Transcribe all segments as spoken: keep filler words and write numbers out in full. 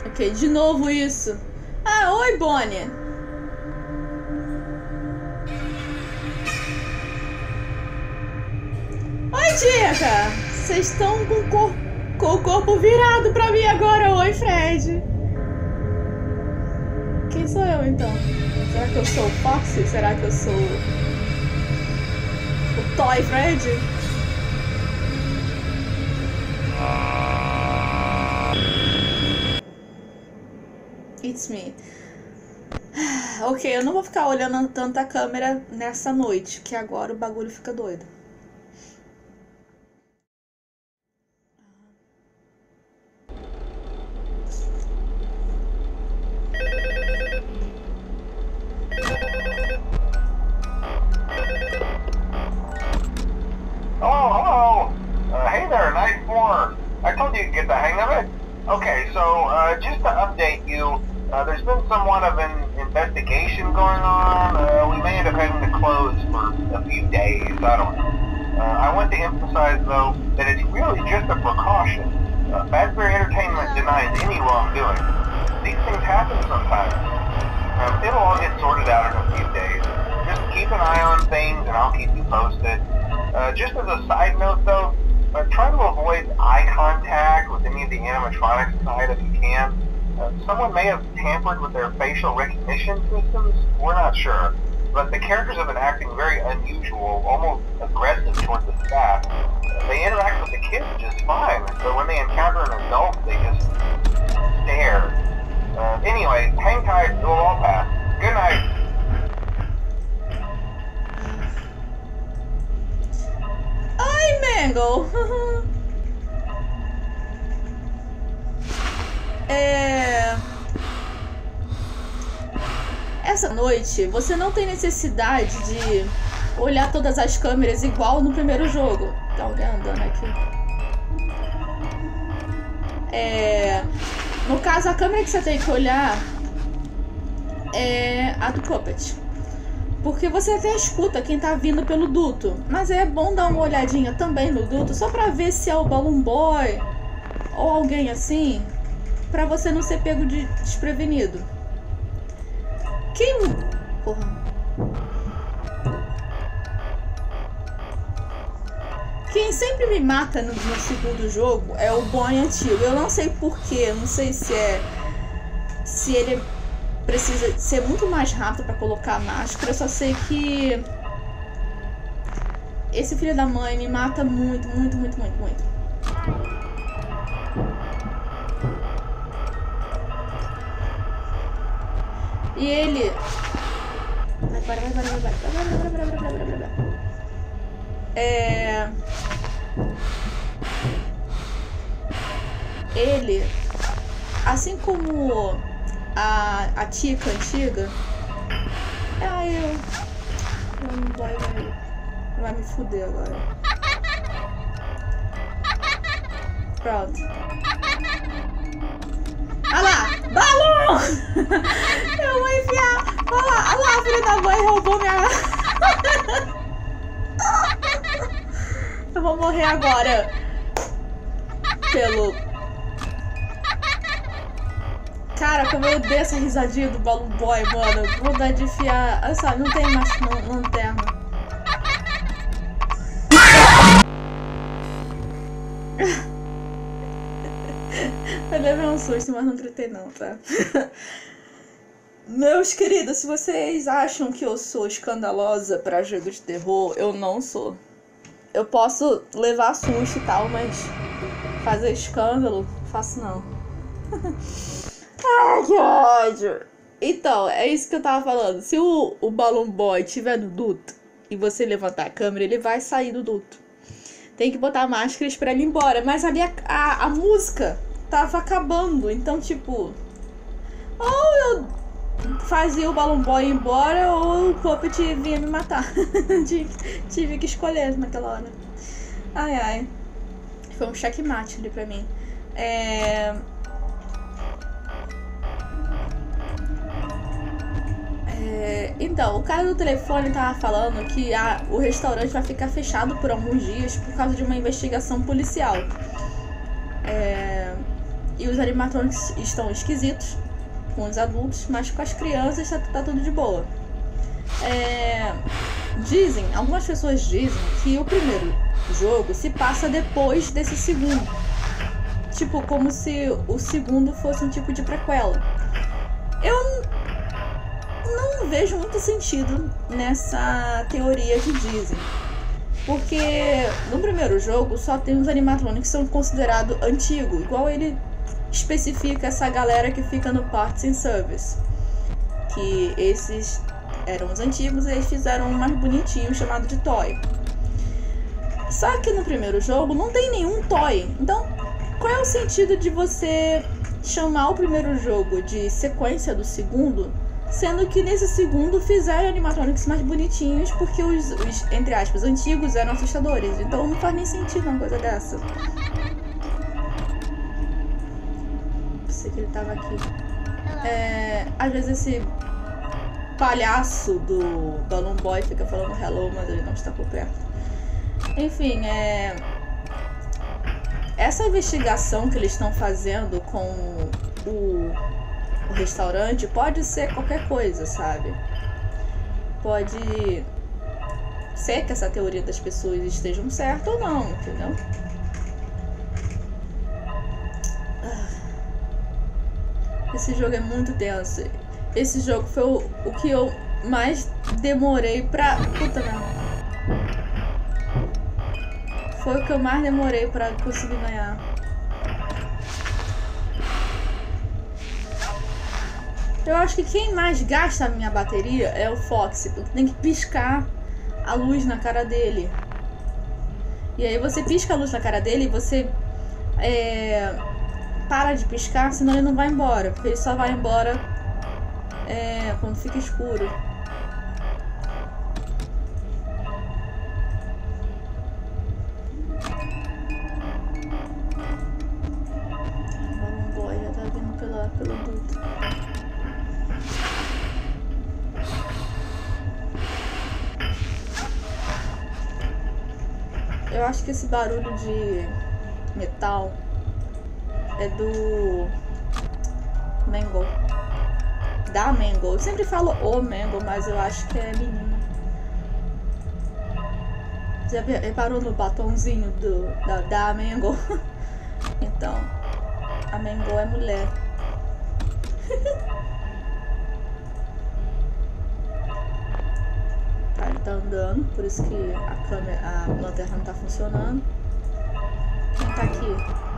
Ok, de novo isso. Ah, oi, Bonnie. Oi, Dica. Vocês estão com, cor... com o corpo virado pra mim agora. Oi, Fred. Quem sou eu, então? Será que eu sou o Foxy? Será que eu sou o Toy Fred? It's me. Ok, eu não vou ficar olhando tanta câmera nessa noite, que agora o bagulho fica doido. Oh, hello. Uh, hey there, Night four. I told you to get the hang of it. Okay, so uh, just to update you, uh, there's been somewhat of an investigation going on. Uh, we may end up having to close for a few days. I don't know. Uh, I want to emphasize, though, that it's really just a precaution. Uh, Fazbear Entertainment denies any wrongdoing. These things happen sometimes. Um, it'll all get sorted out in a few days. Just keep an eye on things, and I'll keep you posted. Uh, just as a side note, though, uh, try to avoid eye contact with any of the animatronics tonight if you can. Uh, someone may have tampered with their facial recognition systems. We're not sure. But the characters have been acting very unusual, almost aggressive towards the staff. Uh, they interact with the kids just fine, but when they encounter an adult, they just stare. Uh, anyway, hang tight, it'll all pass. Good night. Ai, Mangle! É... Essa noite, você não tem necessidade de olhar todas as câmeras igual no primeiro jogo. Tem alguém andando aqui. É... No caso, a câmera que você tem que olhar é a do Puppet. Porque você até escuta quem tá vindo pelo duto. Mas é bom dar uma olhadinha também no duto, só pra ver se é o Balloon Boy ou alguém assim, pra você não ser pego de desprevenido. Quem... Porra. Quem sempre me mata no, no segundo jogo é o Bonnie antigo. Eu não sei porquê, não sei se é... Se ele precisa ser muito mais rápido pra colocar a máscara. Eu só sei que... Esse filho da mãe me mata muito, muito, muito, muito, muito. E ele... Vai, vai, vai, vai, vai, vai, vai, vai, vai, vai, vai, vai, vai, vai. É... Ele, assim como a, a Tica antiga, ah, eu... Eu não vai, vai, vai me fuder agora. Pronto. Ah lá! Balão! Eu vou enfiar! Olha lá! Olha lá, a filha da mãe roubou minha... Eu vou morrer agora. Pelo... Cara, como eu odeio essa risadinha do Balloon Boy, mano. Vou dar de enfiar... Olha só, não tem mais não, lanterna. Eu levei um susto, mas não gritei não, tá? Meus queridos, se vocês acham que eu sou escandalosa pra jogo de terror, eu não sou. Eu posso levar susto e tal, mas fazer escândalo, faço não. Ai, que ódio! Então, é isso que eu tava falando. Se o, o Balloon Boy estiver no duto e você levantar a câmera, ele vai sair do duto. Tem que botar máscaras pra ele ir embora. Mas ali a, a, a música tava acabando. Então, tipo... Ou eu fazia o Balloon Boy ir embora, ou o Puppet vinha me matar. Tive que escolher naquela hora. Ai, ai. Foi um checkmate ali pra mim. É... É... Então, o cara do telefone tava falando que a, o restaurante vai ficar fechado por alguns dias por causa de uma investigação policial. É... E os animatronics estão esquisitos com os adultos, mas com as crianças tá, tá tudo de boa. É, dizem, algumas pessoas dizem que o primeiro jogo se passa depois desse segundo. Tipo, como se o segundo fosse um tipo de prequela. Eu não vejo muito sentido nessa teoria que dizem. Porque no primeiro jogo só tem os animatronics que são considerados antigos. Igual ele especifica essa galera que fica no Parts and Service. Que esses eram os antigos e eles fizeram um mais bonitinho chamado de Toy. Só que no primeiro jogo não tem nenhum Toy. Então, qual é o sentido de você chamar o primeiro jogo de sequência do segundo, sendo que nesse segundo fizeram animatronics mais bonitinhos porque os, os, entre aspas, antigos eram assustadores. Então não faz nem sentido uma coisa dessa. Pensei que ele tava aqui. É, às vezes esse palhaço do Balloon Boy fica falando hello, mas ele não está por perto. Enfim, é... essa investigação que eles estão fazendo com o, o restaurante pode ser qualquer coisa, sabe? Pode ser que essa teoria das pessoas estejam certa ou não, entendeu? Esse jogo é muito tenso. Esse jogo foi o, o que eu mais demorei pra... Puta merda. Foi o que eu mais demorei pra conseguir ganhar. Eu acho que quem mais gasta a minha bateria é o Foxy, porque tem que piscar a luz na cara dele. E aí você pisca a luz na cara dele e você é, para de piscar, senão ele não vai embora. Porque ele só vai embora é, quando fica escuro. O boy já tá vindo pela, pelo duto. Eu acho que esse barulho de metal é do Mangle. Da Mangle. Eu sempre falo o Mangle, mas eu acho que é menina. Já reparou no batonzinho do, da, da Mangle? Então, a Mangle é mulher. Tá, ele tá andando, por isso que a câmera, a lanterna não tá funcionando. Quem tá aqui?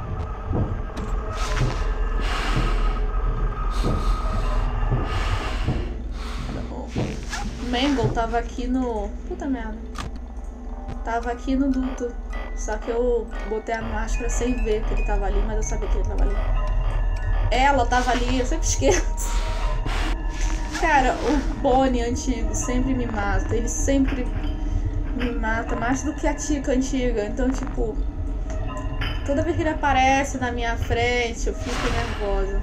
O Mangle tava aqui no... Puta merda. Tava aqui no duto. Só que eu botei a máscara sem ver que ele tava ali, mas eu sabia que ele tava ali. Ela tava ali, eu sempre esqueço. Cara, o Bonnie antigo sempre me mata. Ele sempre me mata mais do que a Tika antiga. Então, tipo, toda vez que ele aparece na minha frente, eu fico nervosa.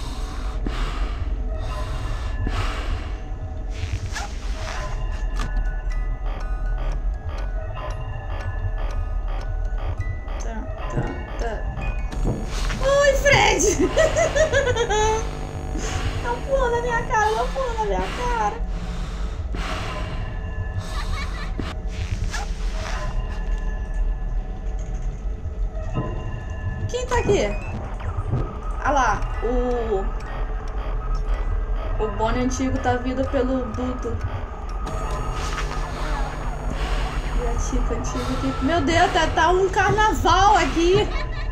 Tá, tá, tá. Oi, Fred! Tá pulando na minha cara, tá pulando na minha cara. Quem tá aqui? Ah lá, o... O Bonnie antigo tá vindo pelo duto. E a Tika antiga aqui. Meu Deus, tá, tá um carnaval aqui.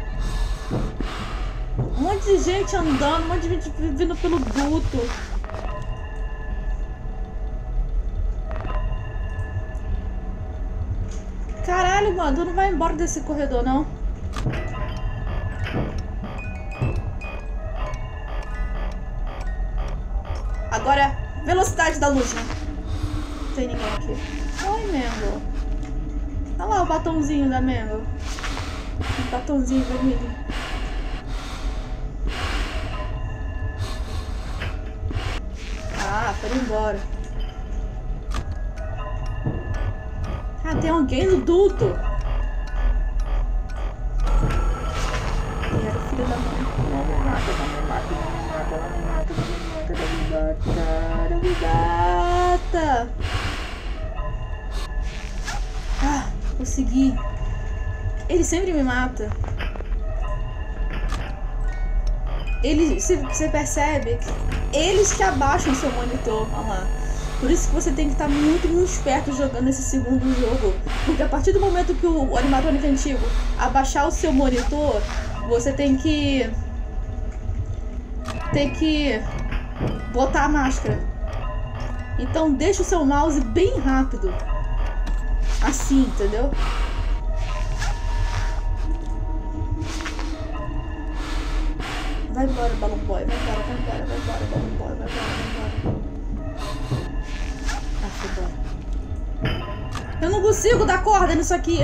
Um monte de gente andando, um monte de gente vindo pelo duto. Caralho, mano, tu não vai embora desse corredor, não? Agora, velocidade da luz, né? Não tem ninguém aqui. Oi, Mangle. Olha lá o batonzinho da Mangle. O batonzinho vermelho. Ah, foram embora. Ah, tem alguém no duto. E era o filho da mãe. conseguir. Ele sempre me mata. Eles, você percebe que eles que abaixam o seu monitor. Olha lá. Por isso que você tem que estar muito, muito esperto jogando esse segundo jogo. Porque a partir do momento que o, o animatrônico antigo abaixar o seu monitor, você tem que... Tem que botar a máscara. Então deixa o seu mouse bem rápido. Assim, entendeu? Vai embora, Balloon Boy. Vai embora, vai embora, vai embora, Balloon Boy. Vai embora, vai embora. Ah, foi embora. Eu não consigo dar corda nisso aqui.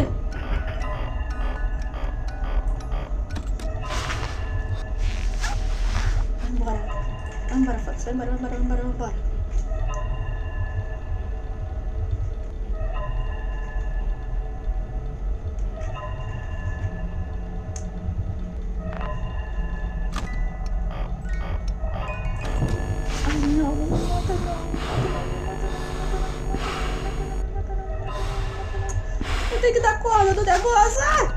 Vai embora. Vai embora, Fox. Vai embora, vai embora, vai embora, vai embora. Tem que dar corda do negócio.